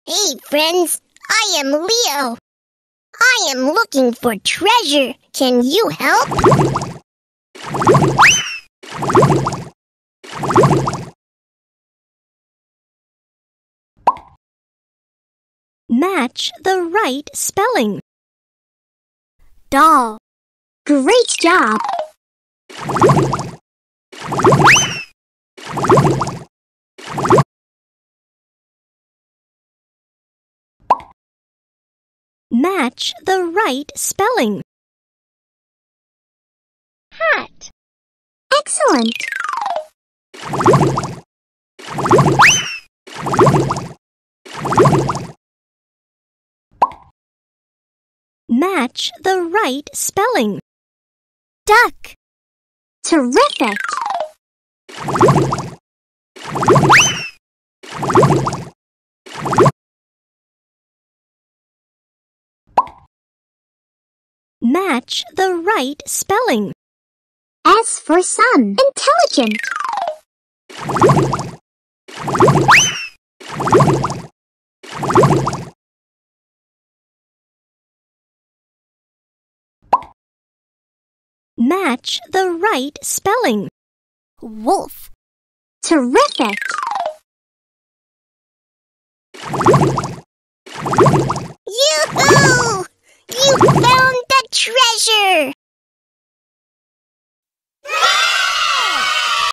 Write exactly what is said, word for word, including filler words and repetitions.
Hey, friends, I am Leo. I am looking for treasure. Can you help? Match the right spelling. Doll. Great job! Match the right spelling. Hat. Excellent! Match the right spelling. Duck. Terrific! Match the right spelling. S for sun. Intelligent. Match the right spelling. Wolf. Terrific!